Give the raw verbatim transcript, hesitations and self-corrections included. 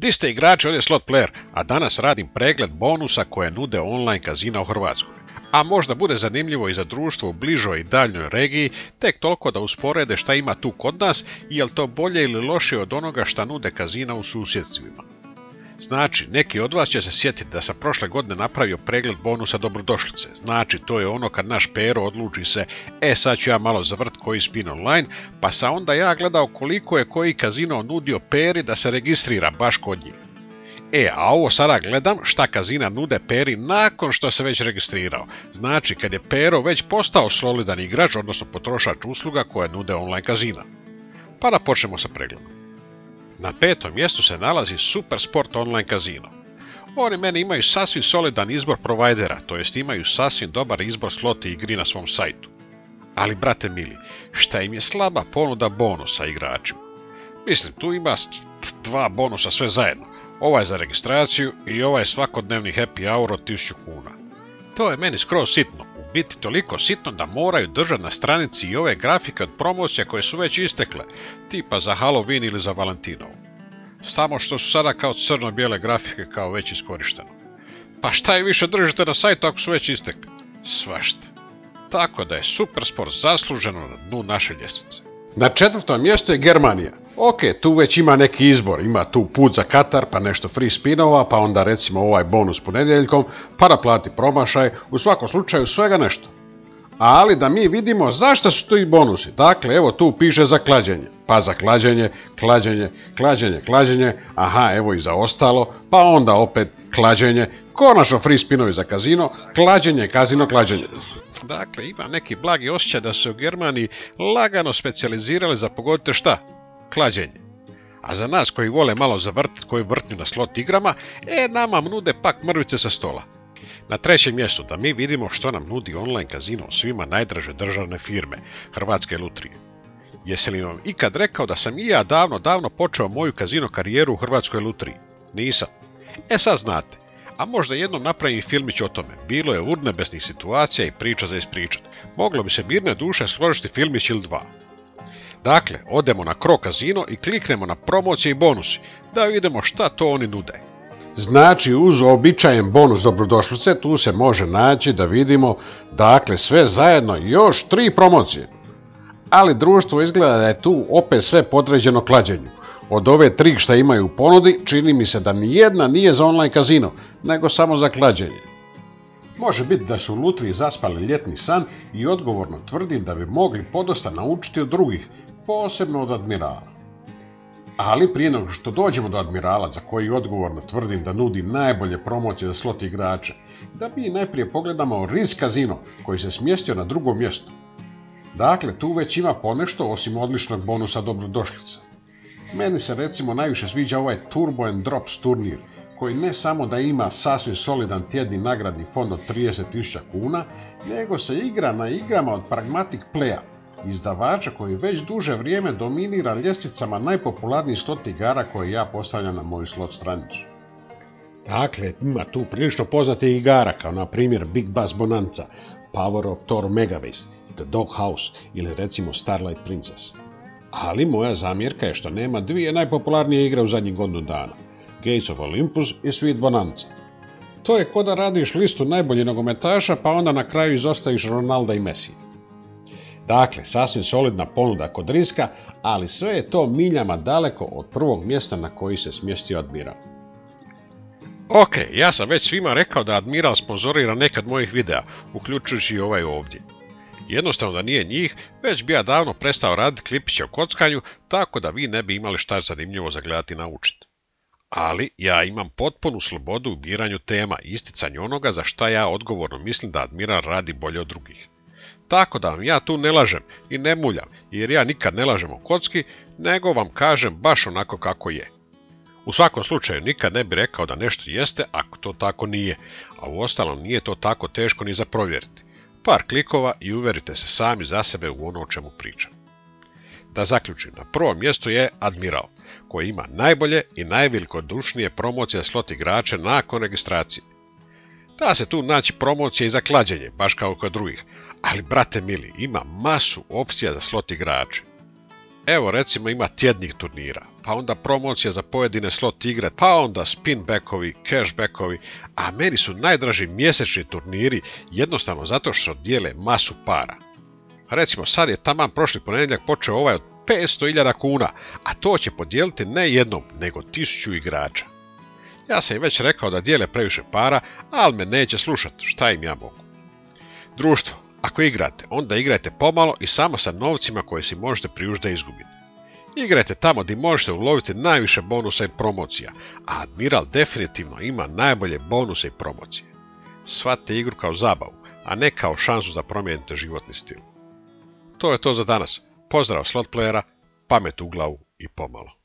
Di ste igrači, ovdje je Slot Player, a danas radim pregled bonusa koje nude online kazina u Hrvatskoj. A možda bude zanimljivo i za društvo u bližoj i daljnjoj regiji, tek toliko da usporede šta ima tu kod nas i je li to bolje ili lošije od onoga šta nude kazina u susjedstvima. Znači, neki od vas će se sjetiti da sam prošle godine napravio pregled bonusa dobrodošlice. Znači, to je ono kad naš Pero odluči se, e sad ću ja malo zavrt koji spin online, pa sam onda ja gledao koliko je koji kazino nudio Peri da se registrira baš kod njih. E, a ovo sada gledam šta kazina nude Peri nakon što se već registrirao. Znači, kad je Pero već postao solidan igrač, odnosno potrošač usluga koje nude online kazina. Pa da počnemo sa pregledom. Na petom mjestu se nalazi Supersport online kazino. Oni meni imaju sasvim solidan izbor provajdera, to jest imaju sasvim dobar izbor sloti igri na svom sajtu. Ali, brate mili, šta im je slaba ponuda bonusa igračima? Mislim, tu ima dva bonusa sve zajedno. Ovaj za registraciju i ovaj svakodnevni happy hour od tisuću kuna. To je meni skroz sitno, u biti toliko sitno da moraju držati na stranici i ove grafike od promocija koje su već istekle, tipa za Halloween ili za Valentinovu. Samo što su sada kao crno-bijele grafike kao već iskorišteno. Pa šta i više držite na sajtu ako su već istekli? Svašta. Tako da je Supersport zasluženo na dnu naše ljestvice. Na četvrtom mjestu je Germanija. Ok, tu već ima neki izbor, ima tu put za Katar, pa nešto free spinova, pa onda recimo ovaj bonus ponedjeljkom, pa da plati promašaj, u svakom slučaju svega nešto. Ali da mi vidimo zašto su tu i bonusi. Dakle, evo tu piše za klađenje, pa za klađenje, klađenje, klađenje, klađenje, aha, evo i za ostalo, pa onda opet klađenje, konačno free spinovi za kazino, klađenje, kazino, klađenje. Dakle, ima neki blagi osjećaj da su u Germaniji lagano specijalizirali za pogodite šta? Klađenje. A za nas koji vole malo zavrtiti koju vrtnju na slot igrama, e, nama nude pak mrvice sa stola. Na trećem mjestu da mi vidimo što nam nudi online kazino svima najdraže državne firme, Hrvatske lutrije. Jesi li vam ikad rekao da sam i ja davno, davno počeo moju kazino karijeru u Hrvatskoj lutriji? Nisam. E sad znate. A možda jednom napravim filmić o tome. Bilo je urnebesnih situacija i priča za ispričat. Moglo bi se mirne duše složiti filmić ili dva. Dakle, odemo na Cro Casino i kliknemo na promocije i bonusi, da vidimo šta to oni nude. Znači, uz običajen bonus dobrodošlice, tu se može naći da vidimo, dakle, sve zajedno još tri promocije. Ali društvo izgleda da je tu opet sve podređeno klađenju. Od ove tri šta imaju u ponudi, čini mi se da nijedna nije za online kazino, nego samo za klađenje. Može biti da su u lutriji zaspali ljetni san i odgovorno tvrdim da bi mogli podosta naučiti od drugih, posebno od Admirala. Ali prije nego što dođemo do Admirala, za koji odgovorno tvrdim da nudi najbolje promocije za slot igrače, da mi najprije pogledamo Risk Casino, koji se smjestio na drugom mjestu. Dakle, tu već ima ponešto osim odličnog bonusa dobrodošlica. Meni se recimo najviše sviđa ovaj Turbo and Drops turnir, koji ne samo da ima sasvim solidan tjedni nagradni fond od trideset tisuća kuna, nego se igra na igrama od Pragmatic Playa, izdavača koji već duže vrijeme dominira ljestvicama najpopularnijih slot igara koje ja postavljam na moju slot stranicu. Dakle, ima tu prilično poznatih igara, kao na primjer Big Bass Bonanza, Power of Thor Megaways, The Dog House ili recimo Starlight Princess. Ali moja zamjerka je što nema dvije najpopularnije igre u zadnjih godinu dana, Gates of Olympus i Sweet Bonanza. To je ko da radiš listu najboljih nogometaša pa onda na kraju izostaviš Ronalda i Messi. Dakle, sasvim solidna ponuda kod riska, ali sve je to miljama daleko od prvog mjesta na koji se smjestio Admiral. Ok, ja sam već svima rekao da Admiral sponzorira nekad mojih videa, uključujući i ovaj ovdje. Jednostavno da nije njih, već bi ja davno prestao raditi klipiće o kockanju, tako da vi ne bi imali šta zanimljivo za gledati i naučiti. Ali ja imam potpunu slobodu u biranju tema i isticanju onoga za šta ja odgovorno mislim da Admiral radi bolje od drugih. Tako da vam ja tu ne lažem i ne muljam, jer ja nikad ne lažem o kocki, nego vam kažem baš onako kako je. U svakom slučaju nikad ne bi rekao da nešto jeste ako to tako nije, a uostalom nije to tako teško ni za provjeriti. Par klikova i uvjerite se sami za sebe u ono o čemu pričam. Da zaključim, na prvom mjestu je Admiral, koji ima najbolje i najvelikodušnije promocije slot igrače nakon registracije. Da se tu naći promocije i za klađenje, baš kao kod drugih, ali brate mili, ima masu opcija za slot igrače. Evo recimo ima tjednih turnira, pa onda promocija za pojedine slot igre, pa onda spinbackovi, cashbackovi, a meni su najdraži mjesečni turniri jednostavno zato što dijele masu para. Recimo sad je taman prošli ponedjeljak počeo ovaj od petsto hiljada kuna, a to će podijeliti ne jednom, nego tisuću igrača. Ja sam im već rekao da dijele previše para, ali me neće slušati, šta im ja mogu. Društvo, ako igrate, onda igrajte pomalo i samo sa novcima koje si možete priuštiti da izgubiti. Igrajte tamo gdje možete uloviti najviše bonusa i promocija, a Admiral definitivno ima najbolje bonuse i promocije. Shvatite igru kao zabavu, a ne kao šansu da promijenite životni stil. To je to za danas. Pozdrav slot playera, pamet u glavu i pomalo.